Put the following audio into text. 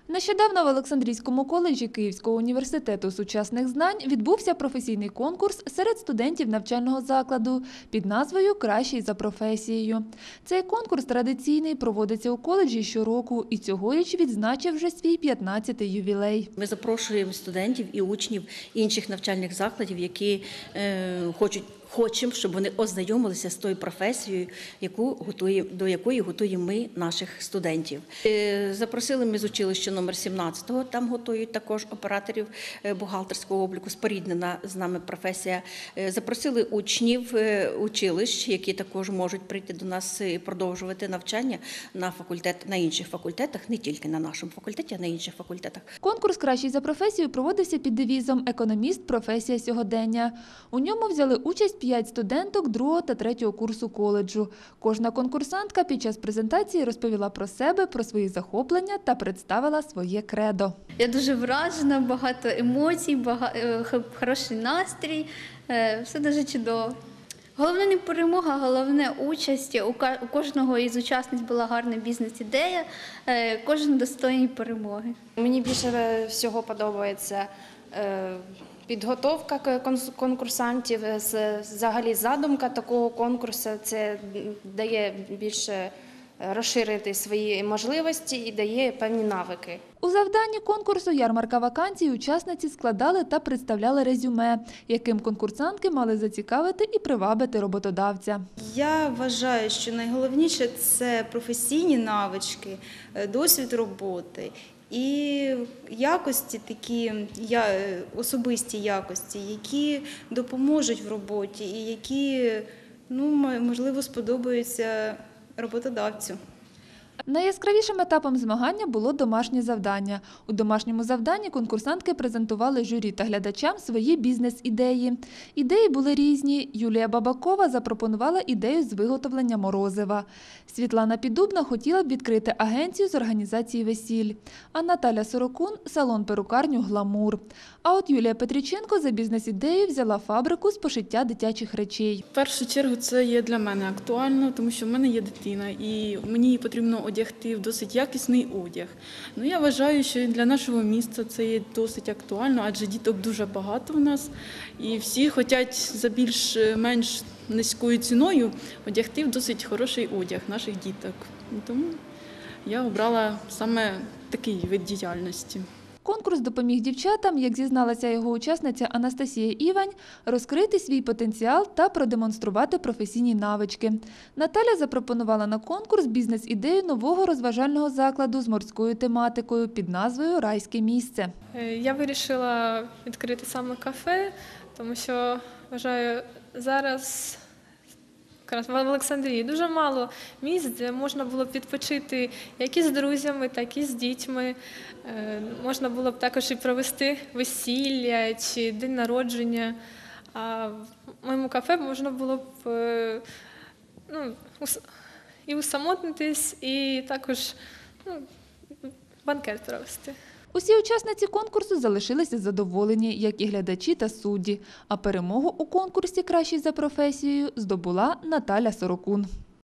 Нещодавно в Олександрійському коледжі Київського університету сучасних знань відбувся професійний конкурс серед студентів навчального закладу під назвою «Кращий за професією». Цей конкурс традиційний, проводиться у коледжі щороку і цьогоріч відзначив вже свій 15-й ювілей. Ми запрошуємо студентів і учнів інших навчальних закладів, які хочемо, щоб вони ознайомилися з тою професією, до якої готуємо ми наших студентів. Запросили ми з училища номер 17, там готують також операторів бухгалтерського обліку, споріднена з нами професія. Запросили учнів училищ, які також можуть прийти до нас і продовжувати навчання на інших факультетах, не тільки на нашому факультеті, а на інших факультетах. Конкурс «Кращий за професією» проводився під девізом «Економіст. Професія сьогодення». У ньому взяли участь 5 студенток 2 та 3 курсу коледжу. Кожна конкурсантка під час презентації розповіла про себе, про свої захоплення та представила своє кредо. Я дуже вражена, багато емоцій, хороший настрій, все дуже чудово. Головне не перемога, головне участь. У кожного із учасниць була гарна бізнес-ідея, кожен достойний перемоги. Мені більше всього подобається підготовка конкурсантів, взагалі задумка такого конкурсу, це дає більше розширити свої можливості і дає певні навики. У завданні конкурсу «Ярмарка вакансій» учасниці складали та представляли резюме, яким конкурсантки мали зацікавити і привабити роботодавця. Я вважаю, що найголовніше – це професійні навички, досвід роботи і якості, такі особисті якості, які допоможуть в роботі і які, можливо, сподобаються роботодавцю. Найяскравішим етапом змагання було домашнє завдання. У домашньому завданні конкурсантки презентували журі та глядачам свої бізнес-ідеї. Ідеї були різні. Юлія Бабакова запропонувала ідею з виготовлення морозива. Світлана Піддубна хотіла б відкрити агенцію з організації весіль. А Наталя Сорокун – салон-перукарню «Гламур». А от Юлія Петріченко за бізнес-ідею взяла фабрику з пошиття дитячих речей. В першу чергу це є для мене актуально, тому що в мене є дитина і мені потрібно одягти в досить якісний одяг. Я вважаю, що для нашого міста це є досить актуально, адже діток дуже багато в нас і всі хочуть за більш-менш низькою ціною одягти в досить хороший одяг наших діток. Тому я обрала саме такий вид діяльності. Конкурс допоміг дівчатам, як зізналася його учасниця Анастасія Івань, розкрити свій потенціал та продемонструвати професійні навички. Наталя запропонувала на конкурс бізнес-ідею нового розважального закладу з морською тематикою під назвою «Райське місце». Я вирішила відкрити саме кафе, тому що, вважаю, зараз в Олександрії дуже мало місць, де можна було б відпочити як із друзями, так і з дітьми. Можна було б також і провести весілля чи день народження. А в моєму кафе можна було б і усамотнитись, і також банкет провести. Усі учасниці конкурсу залишилися задоволені, як і глядачі та судді. А перемогу у конкурсі «Кращий за професією» здобула Наталя Сорокун.